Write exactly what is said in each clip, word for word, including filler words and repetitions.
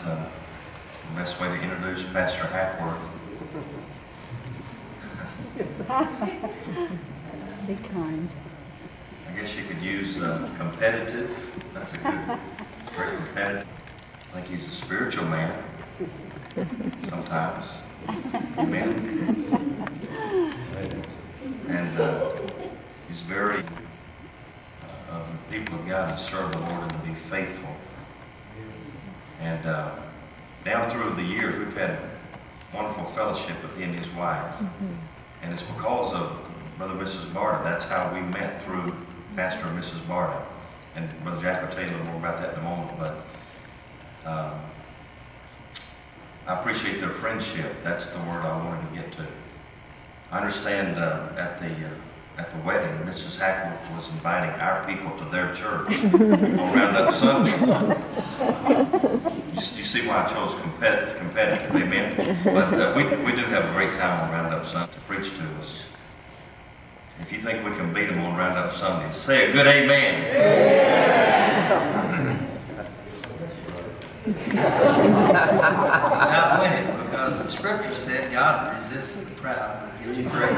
uh, the best way to introduce Pastor Hackworth. Be kind. I guess you could use uh, competitive. That's a good, very competitive. I think he's a spiritual man. Sometimes. Amen. And uh, he's very, uh, of the people of God to serve the Lord and to be faithful. And uh, down through the years, we've had wonderful fellowship with he and his wife. Mm-hmm. And it's because of Brother and Missus Barta. That's how we met, through Pastor and Missus Barta. And Brother Jack will tell you a little more about that in a moment. But um, I appreciate their friendship. That's the word I wanted to get to. I understand uh, at the uh, at the wedding, Missus Hackworth was inviting our people to their church on Roundup Sunday. You, you see why I chose competitive, competitive, amen? But uh, we, we do have a great time on Roundup Sunday to preach to us. If you think we can beat them on Roundup Sunday, say a good amen. Not winning, because the scripture said God resists the proud but gives you grace.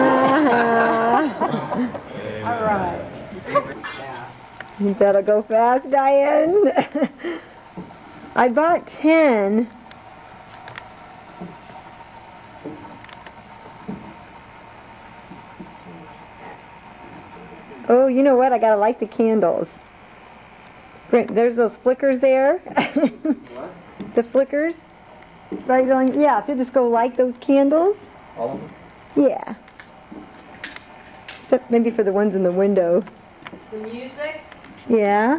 All right. You better go fast, Diane. I bought ten. Oh, you know what? I gotta light the candles. There's those flickers there. What? The flickers. Right on. Yeah, if you just go light those candles. All of them? Yeah. Except maybe for the ones in the window. The music? Yeah.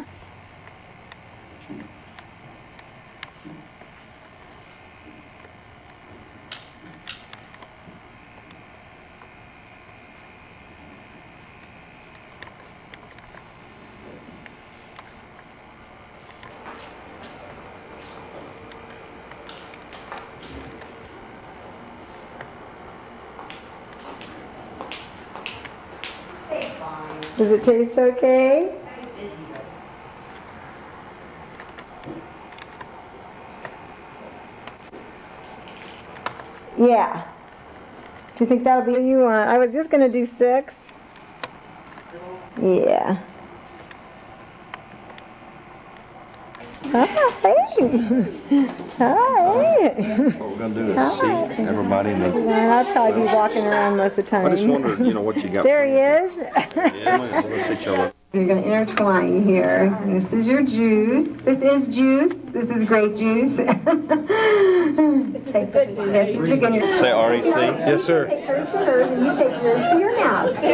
Does it taste okay? Yeah. Do you think that'll be what you want? I was just going to do six. Yeah. Hi. Hi. What we're going to do is Hi. seat everybody in the... Yeah, I'll probably be walking around most of the time. I just wondered, you know, what you got. There he is. Yeah, let's see each other. You're going to intertwine here. This is your juice. This is juice. This is grape juice. This is the good one. This is the good one. Say R E C. Yes, sir. Take hers to hers and you take yours to your mouth. Take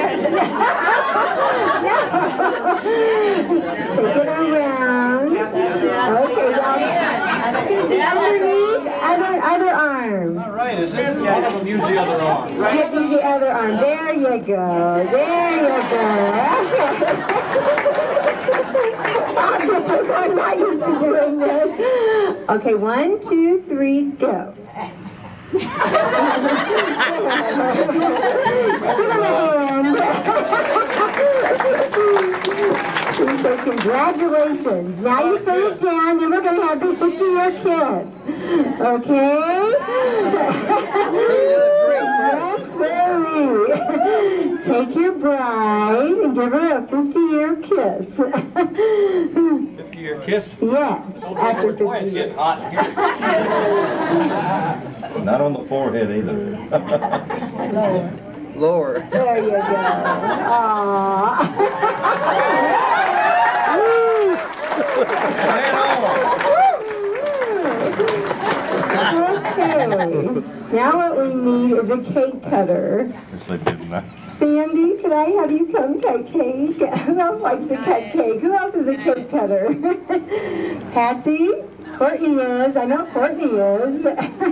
it around. Okay, now choose the underneath, other, other arm. All right, is it? Yeah, have them use the other arm. Right. Use the other arm. There you go. There you go. I'm not used to doing this. Okay, one, two, three, go. Give him a hand. So congratulations. Now you put it down, then we're going to have the fifty-year kiss. Okay? Yes, sir. Take your bride and give her a fifty-year kiss. fifty-year kiss? Yes, after fifty It's years. getting hot in here. Not on the forehead either. Lower. There you go. Aww. Okay. Now what we need is a cake cutter. Yes, they did not. Sandy, could I have you come cut cake? Who else likes to cut cake? Who else is a cake cutter? Patsy? Courtney is. I know Courtney is.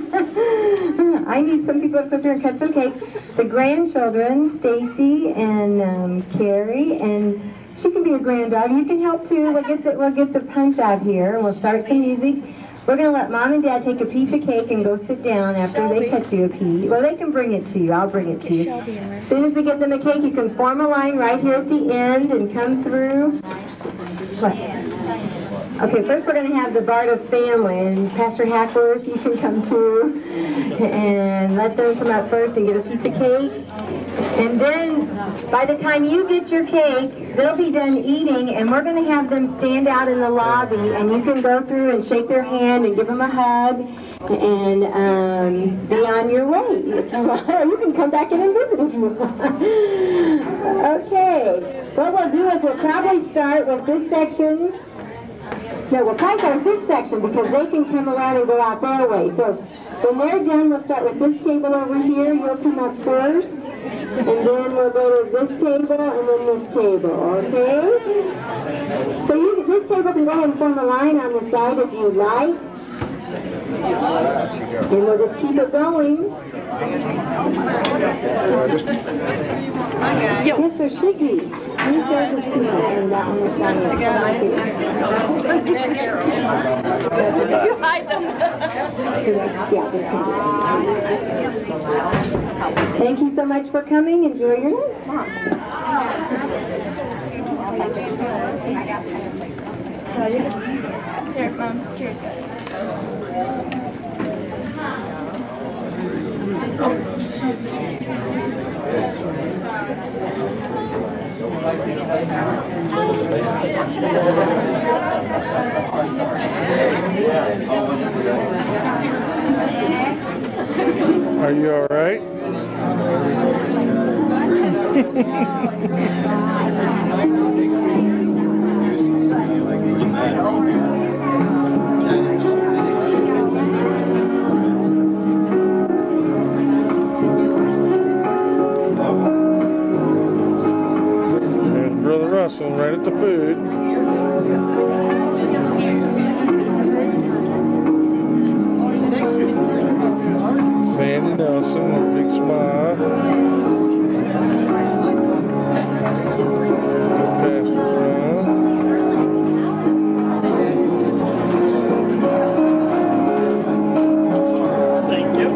I need some people to sit there and cut some cake. The grandchildren, Stacy and um, Carrie, and she can be a granddaughter. You can help too. We'll get the, we'll get the punch out here, and we'll start some music. We're going to let Mom and Dad take a piece of cake and go sit down after they cut you a piece. Well, they can bring it to you. I'll bring it to you. As soon as we get them a cake, you can form a line right here at the end and come through. What? Okay, first we're going to have the Barta family, and Pastor Hackworth, you can come too, and let them come up first and get a piece of cake. And then, by the time you get your cake, they'll be done eating, and we're going to have them stand out in the lobby, and you can go through and shake their hand and give them a hug, and um, be on your way if you want. Or you can come back in and visit if you want. Okay, what we'll do is we'll probably start with this section. No, we'll probably start with this section because they can come around and go out their way. So when they're done, we'll start with this table over here. You'll come up first. And then we'll go to this table and then this table, okay? So you, this table can go ahead and form a line on the side if you'd like. And we'll just keep it going. Yes, there should be. These guys are scooping and that one is fine. You hide them. Yeah, this can be. Thank you so much for coming. Enjoy your night. Cheers, Mom. Cheers, guys. Are you all right? There's Brother Russell right at the food. Sandy Nelson, a big smile. Good pastor smile. Thank you.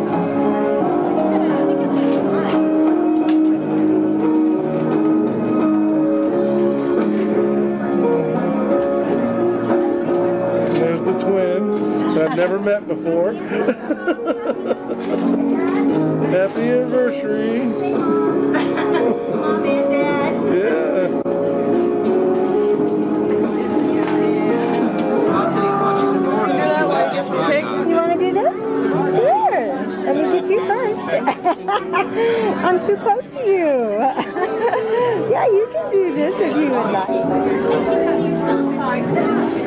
There's the twin that I've never met before. Happy anniversary. Mom and Dad. Yeah. You want to do this? Sure. Let me get you first. I'm too close to you. Yeah, you can do this if you would like.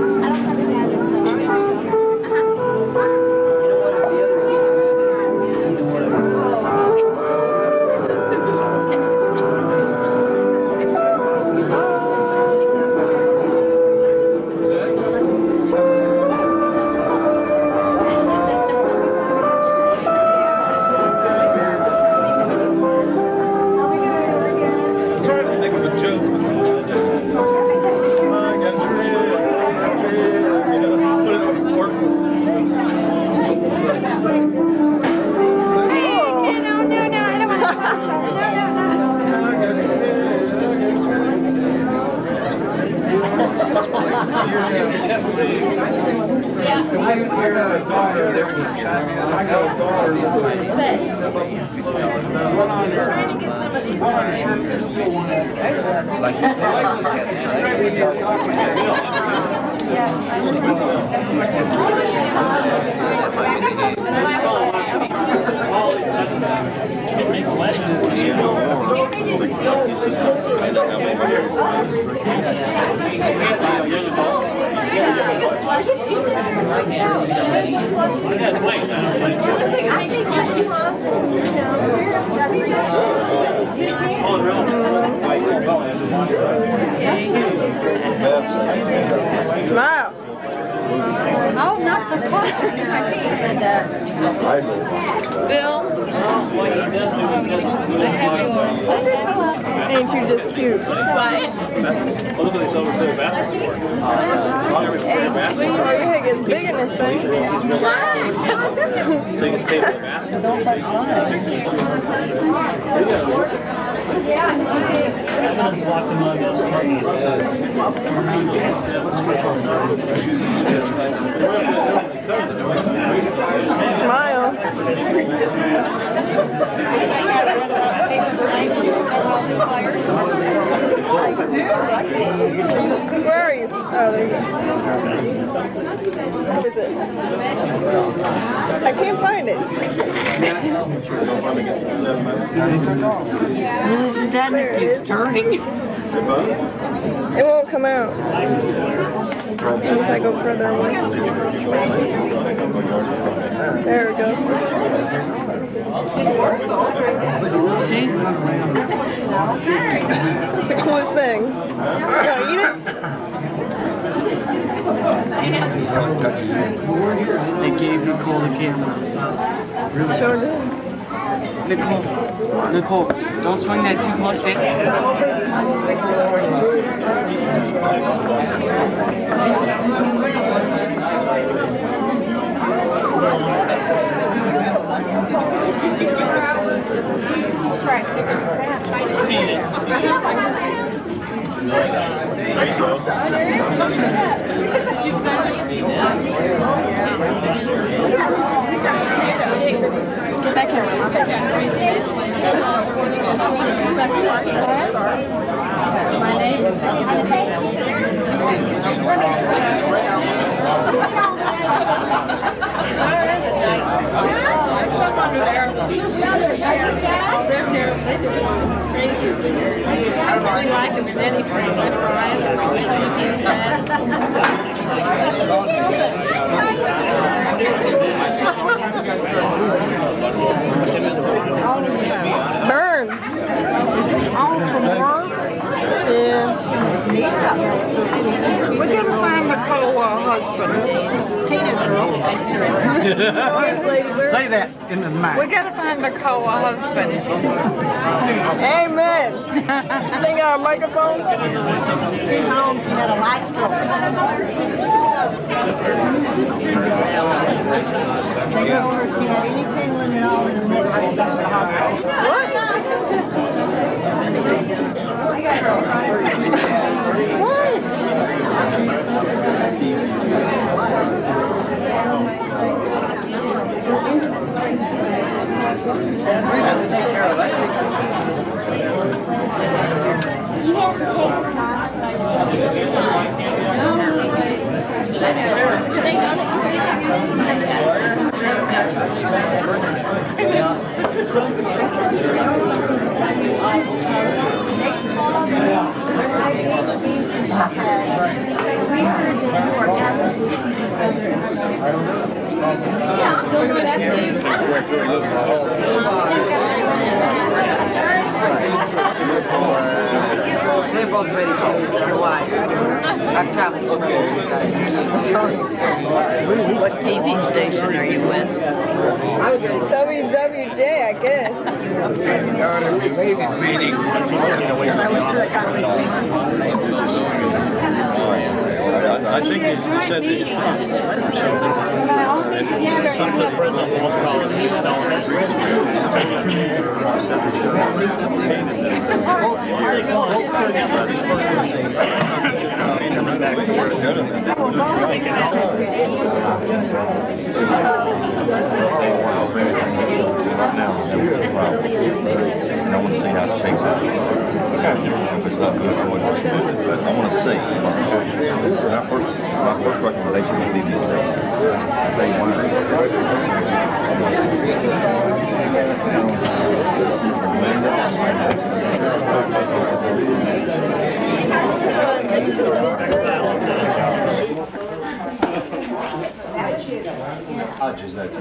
Smile. Oh, not so close. Just to my teeth. And, uh, Bill. I have yours. Ain't you just cute? What? Well, look at this over there, basketball. Hey, your head gets big in this thing. Biggest paper basketball. Presidents walked among us. Smile. Where are you? Oh, there you go. Where is it? I can't find it. Isn't that it's turning? It won't come out. Unless I go further away. There we go. See? It's the coolest thing. You gonna eat it? They gave Nicole the camera. Sure did. Nicole, Nicole, don't swing that too close to it. Get back here. My name is I really like him, and then he fries my fries and zucchini Burns. All from work? Yeah. We gotta find Nicole a husband. Say that in the mic. We gotta find Nicole a husband. Amen. They got a microphone? She's home, she got a light stroke. They told her she had any tingling at all in the neck. You have to take Do they know that They're both ready to meet their wives. I've traveled so much. What T V station are you with? W W J, I guess. I think he said this shrunk or something. Some of the president of most colleges is telling us. Right now, I want to see how it shakes out. If it's not good, but I want to see. My first, my first recommendation would be to see. I'll tell you Hodges, that's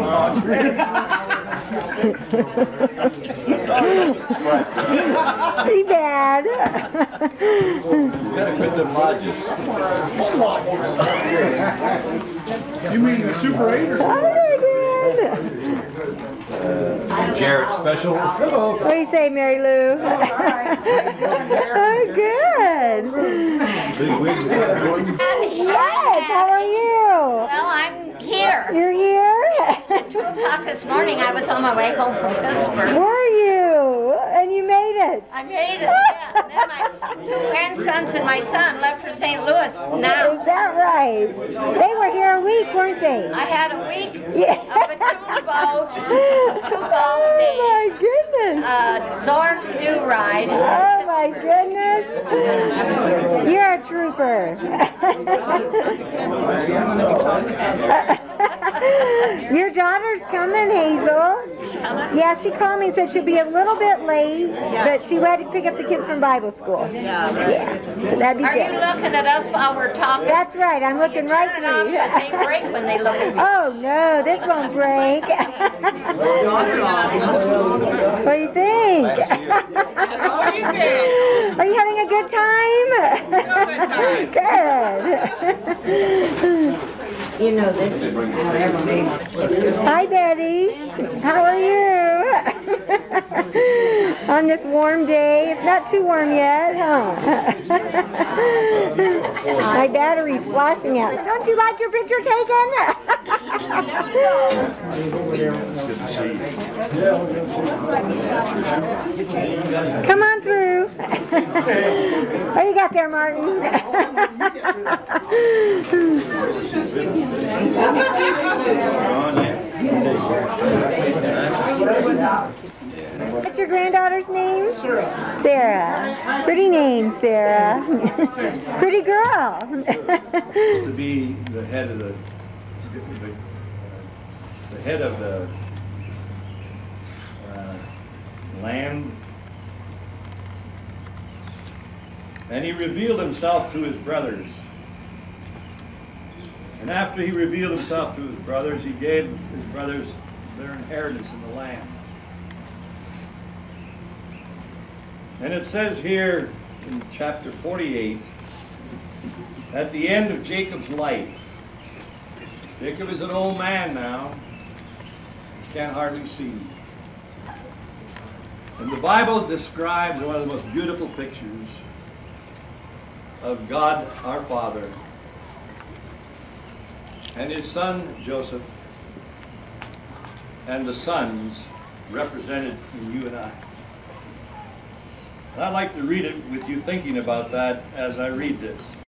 See, Dad. You gotta quit them lodges. You mean the Super eight? Oh, Dad. Jared Special. Hello. What do you say, Mary Lou? Oh, good. Yes, how are you? Well, I'm here. You're here? At two o'clock this morning, I was on my way home from Pittsburgh. Were you? And and you made it. I made it, yeah. And then my two grandsons and my son left for Saint Louis now. Is that right? They were here a week, weren't they? I had a week Yeah. of a tune boat, two golf Oh days, my goodness. a Zorn canoe ride. Oh my goodness. You're a trooper. Your daughter's coming, Hazel. Yeah, she called me and said she'll be a little bit late, but she had to pick up the kids from Bible school. Yeah, so that'd be Are good. you looking at us while we're talking? That's right, I'm looking right Turn it off through because you. they break when they look at me. Oh no, this won't break. What do you think? Are you having a good time? Good. You know, this is how everybody. Hi, Betty. How are you? On this warm day. It's not too warm yet, huh? My battery's flashing out. Don't you like your picture taken? Come on through. What you got there, Martin? What's your granddaughter's name? Sarah. Sarah. Pretty name, Sarah. Pretty girl. To be the head of the, the, the head of the uh, land. And he revealed himself to his brothers. And after he revealed himself to his brothers, he gave his brothers their inheritance in the land. And it says here in chapter forty-eight, at the end of Jacob's life, Jacob is an old man now, he can't hardly see. And the Bible describes one of the most beautiful pictures of God our Father and his son Joseph, and the sons represented in you and I. And I'd like to read it with you thinking about that as I read this.